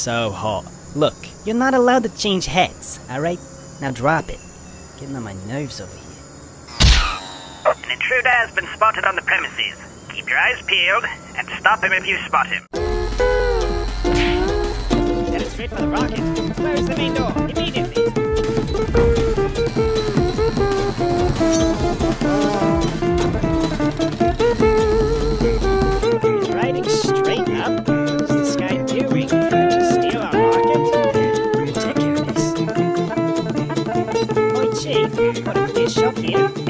so hot. Look, you're not allowed to change heads, alright? Now drop it. Getting on my nerves over here. An intruder has been spotted on the premises. Keep your eyes peeled and stop him if you spot him. Headed straight for the rocket. Close the main door immediately. He's riding straight up. What's this guy doing? Trying to steal our rocket? Take care of this. Oi, Chief, got a clear shot here.